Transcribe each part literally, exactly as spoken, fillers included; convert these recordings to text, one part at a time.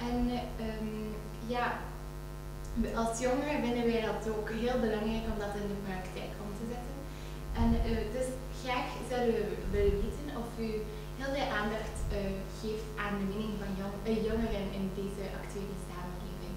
En um, ja, als jongeren vinden wij dat ook heel belangrijk om dat in de praktijk om te zetten. En uh, dus graag zouden we willen weten of u heel veel aandacht uh, geeft aan de mening van jong, uh, jongeren in deze actuele samenleving.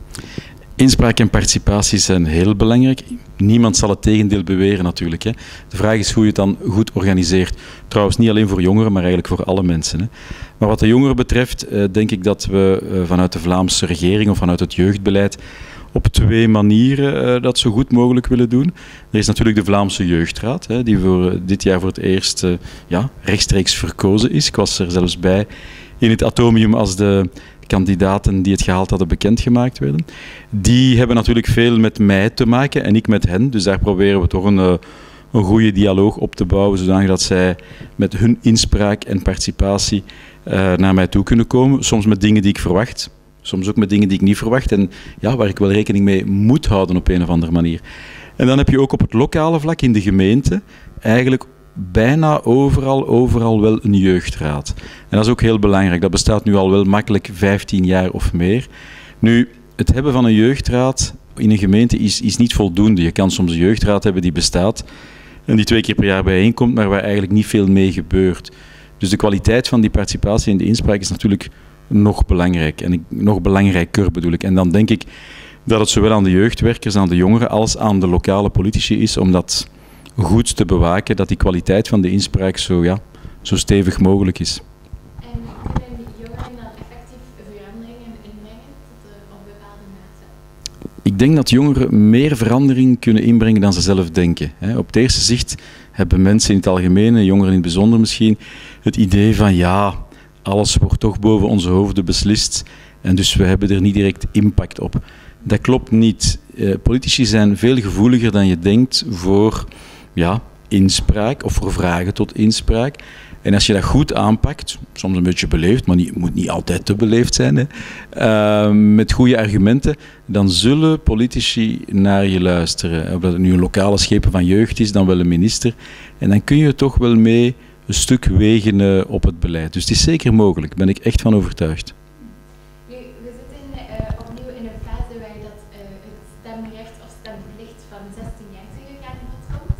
Inspraak en participatie zijn heel belangrijk. Niemand zal het tegendeel beweren natuurlijk. Hè. De vraag is hoe je het dan goed organiseert. Trouwens niet alleen voor jongeren, maar eigenlijk voor alle mensen. Hè. Maar wat de jongeren betreft uh, denk ik dat we uh, vanuit de Vlaamse regering of vanuit het jeugdbeleid op twee manieren uh, dat zo goed mogelijk willen doen. Er is natuurlijk de Vlaamse Jeugdraad, hè, die voor, uh, dit jaar voor het eerst uh, ja, rechtstreeks verkozen is. Ik was er zelfs bij in het atomium als de kandidaten die het gehaald hadden bekendgemaakt werden. Die hebben natuurlijk veel met mij te maken en ik met hen. Dus daar proberen we toch een, uh, een goede dialoog op te bouwen, zodanig dat zij met hun inspraak en participatie uh, naar mij toe kunnen komen. Soms met dingen die ik verwacht. Soms ook met dingen die ik niet verwacht en ja, waar ik wel rekening mee moet houden op een of andere manier. En dan heb je ook op het lokale vlak in de gemeente eigenlijk bijna overal, overal wel een jeugdraad. En dat is ook heel belangrijk. Dat bestaat nu al wel makkelijk vijftien jaar of meer. Nu, het hebben van een jeugdraad in een gemeente is, is niet voldoende. Je kan soms een jeugdraad hebben die bestaat en die twee keer per jaar bijeenkomt, maar waar eigenlijk niet veel mee gebeurt. Dus de kwaliteit van die participatie en de inspraak is natuurlijk nog belangrijk. En ik, nog belangrijker bedoel ik. En dan denk ik dat het zowel aan de jeugdwerkers, aan de jongeren, als aan de lokale politici is om dat goed te bewaken, dat die kwaliteit van de inspraak zo, ja, zo stevig mogelijk is. En kunnen jongeren dan effectief veranderingen inbrengen tot uh, op bepaalde mate? Ik denk dat jongeren meer verandering kunnen inbrengen dan ze zelf denken. Op het eerste zicht hebben mensen in het algemeen, jongeren in het bijzonder misschien, het idee van ja, alles wordt toch boven onze hoofden beslist en dus we hebben er niet direct impact op. Dat klopt niet. Uh, politici zijn veel gevoeliger dan je denkt voor ja, inspraak of voor vragen tot inspraak. En als je dat goed aanpakt, soms een beetje beleefd, maar het moet niet altijd te beleefd zijn, hè, uh, met goede argumenten, dan zullen politici naar je luisteren. Of dat het nu een lokale schepen van jeugd is, dan wel een minister. En dan kun je toch wel mee een stuk wegen uh, op het beleid. Dus het is zeker mogelijk, daar ben ik echt van overtuigd. Nu, we zitten uh, opnieuw in een fase waar dat, uh, het stemrecht of stemplicht van zestien jaar terug aan bod komt.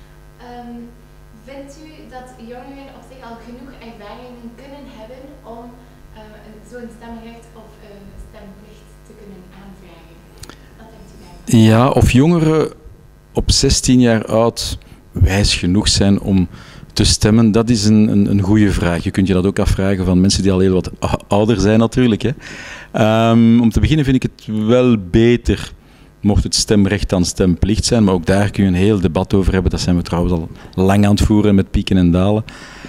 Um, vindt u dat jongeren op zich al genoeg ervaringen kunnen hebben om uh, zo'n stemrecht of uh, stemplicht te kunnen aanvragen? Wat denkt u daarover? Ja, of jongeren op zestien jaar oud wijs genoeg zijn om te stemmen, dat is een, een, een goede vraag. Je kunt je dat ook afvragen van mensen die al heel wat ouder zijn natuurlijk. Hè. Um, om te beginnen vind ik het wel beter mocht het stemrecht dan stemplicht zijn, maar ook daar kun je een heel debat over hebben. Dat zijn we trouwens al lang aan het voeren met pieken en dalen.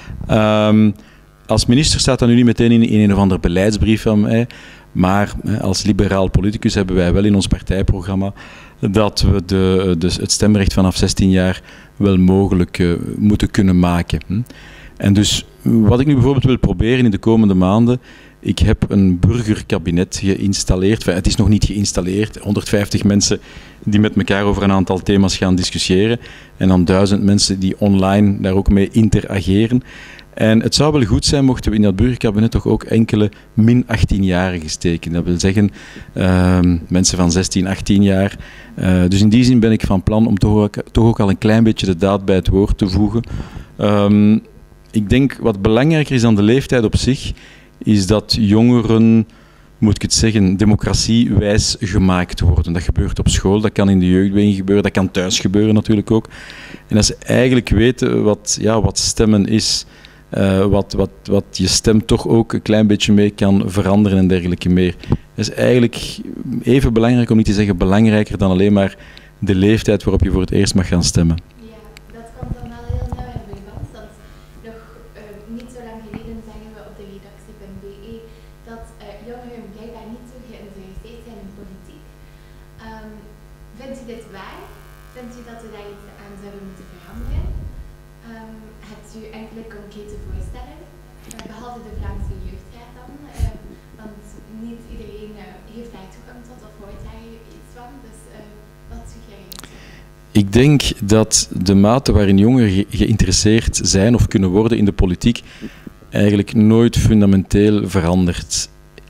Um, als minister staat dat nu niet meteen in, in een of ander beleidsbrief van mij, maar hè, als liberaal politicus hebben wij wel in ons partijprogramma dat we de, de, het stemrecht vanaf zestien jaar wel mogelijk uh, moeten kunnen maken. Hm. En dus wat ik nu bijvoorbeeld wil proberen in de komende maanden, ik heb een burgerkabinet geïnstalleerd. Enfin, het is nog niet geïnstalleerd. honderdvijftig mensen die met elkaar over een aantal thema's gaan discussiëren. En dan duizend mensen die online daar ook mee interageren. En het zou wel goed zijn mochten we in dat burgerkabinet toch ook enkele min achttienjarigen steken. Dat wil zeggen uh, mensen van zestien, achttien jaar. Uh, dus in die zin ben ik van plan om toch ook, toch ook al een klein beetje de daad bij het woord te voegen. Um, ik denk wat belangrijker is dan de leeftijd op zich, is dat jongeren, moet ik het zeggen, democratiewijs gemaakt worden. Dat gebeurt op school, dat kan in de jeugdbeweging gebeuren, dat kan thuis gebeuren natuurlijk ook. En als ze eigenlijk weten wat, ja, wat stemmen is, uh, wat, wat, wat je stem toch ook een klein beetje mee kan veranderen en dergelijke meer. Dat is eigenlijk even belangrijk, om niet te zeggen belangrijker dan alleen maar de leeftijd waarop je voor het eerst mag gaan stemmen. Ja, dat komt dan wel heel nauw in verband, want nog uh, niet zo lang geleden zeggen we op de redactie punt b e dat uh, jongeren blijkbaar niet zo geïnteresseerd zijn in politiek. Um, vindt u dit waar? Vindt u dat we daar iets aan zouden moeten veranderen? Um, hebt u enkele concrete voorstellen? Uh, behalve de Vlaamse Jeugdraad dan, uh, want niet iedereen uh, heeft daar toegang tot of hoort daar iets van, dus uh, wat suggereert u? Ik denk dat de mate waarin jongeren ge geïnteresseerd zijn of kunnen worden in de politiek eigenlijk nooit fundamenteel verandert.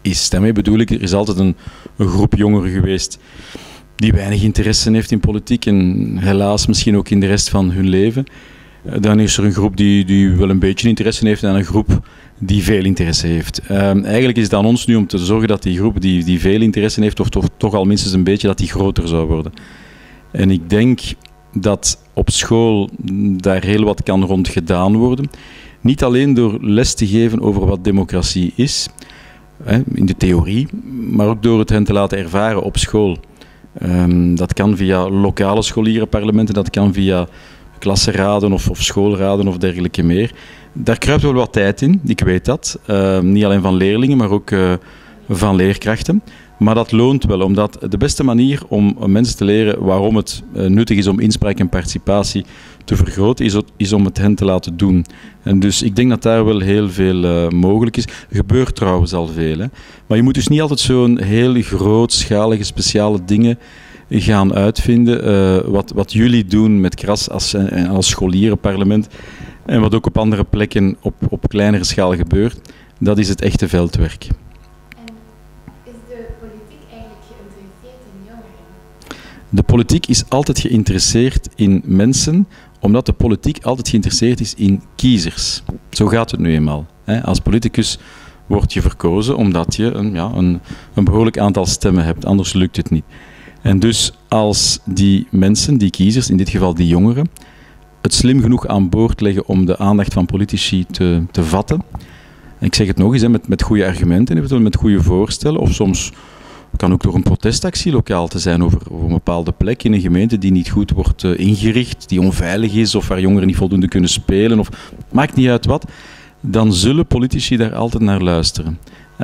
is. Daarmee bedoel ik, er is altijd een, een groep jongeren geweest die weinig interesse heeft in politiek en helaas misschien ook in de rest van hun leven. Dan is er een groep die, die wel een beetje interesse heeft en een groep die veel interesse heeft. Um, eigenlijk is het aan ons nu om te zorgen dat die groep die, die veel interesse heeft, of toch, toch al minstens een beetje, dat die groter zou worden. En ik denk dat op school daar heel wat kan rond gedaan worden. Niet alleen door les te geven over wat democratie is, hè, in de theorie, maar ook door het hen te laten ervaren op school. Um, dat kan via lokale scholierenparlementen, dat kan via klassenraden of, of schoolraden of dergelijke meer. Daar kruipt wel wat tijd in, ik weet dat. Uh, niet alleen van leerlingen, maar ook uh, van leerkrachten. Maar dat loont wel, omdat de beste manier om mensen te leren waarom het uh, nuttig is om inspraak en participatie te vergroten, is, is om het hen te laten doen. En dus ik denk dat daar wel heel veel uh, mogelijk is. Er gebeurt trouwens al veel. Hè. Maar je moet dus niet altijd zo'n heel grootschalige, speciale dingen gaan uitvinden. Uh, wat, wat jullie doen met K R A S als, als scholierenparlement en wat ook op andere plekken op, op kleinere schaal gebeurt, dat is het echte veldwerk. En is de politiek eigenlijk geïnteresseerd in jongeren? De politiek is altijd geïnteresseerd in mensen, omdat de politiek altijd geïnteresseerd is in kiezers. Zo gaat het nu eenmaal. Als politicus word je verkozen omdat je een, ja, een, een behoorlijk aantal stemmen hebt, anders lukt het niet. En dus als die mensen, die kiezers, in dit geval die jongeren, het slim genoeg aan boord leggen om de aandacht van politici te, te vatten. En ik zeg het nog eens, hè, met, met goede argumenten, eventueel met goede voorstellen, of soms kan ook door een protestactie lokaal te zijn over, over een bepaalde plek in een gemeente die niet goed wordt uh, ingericht, die onveilig is, of waar jongeren niet voldoende kunnen spelen, of maakt niet uit wat, dan zullen politici daar altijd naar luisteren.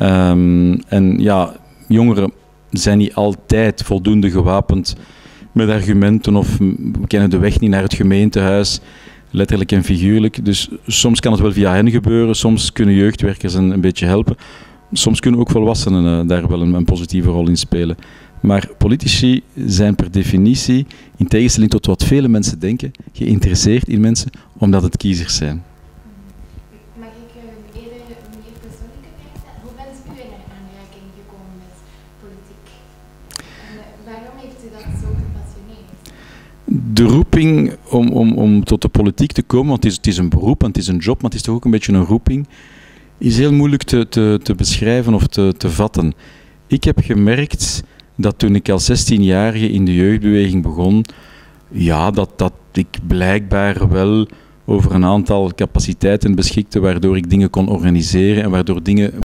Um, en ja, jongeren zijn niet altijd voldoende gewapend met argumenten of we kennen de weg niet naar het gemeentehuis, letterlijk en figuurlijk. Dus soms kan het wel via hen gebeuren, soms kunnen jeugdwerkers een, een beetje helpen. Soms kunnen ook volwassenen uh, daar wel een, een positieve rol in spelen. Maar politici zijn per definitie, in tegenstelling tot wat vele mensen denken, geïnteresseerd in mensen omdat het kiezers zijn. Mag ik uh, eerder een meer persoonlijke vraag stellen? Hoe bent u in aanraking gekomen met politiek? En uh, waarom heeft u dat zo gepassioneerd? De roeping om, om, om tot de politiek te komen, want het is, het is een beroep, en het is een job, maar het is toch ook een beetje een roeping, is heel moeilijk te, te, te beschrijven of te, te vatten. Ik heb gemerkt dat toen ik als zestienjarige in de jeugdbeweging begon, ja, dat, dat ik blijkbaar wel over een aantal capaciteiten beschikte, waardoor ik dingen kon organiseren en waardoor dingen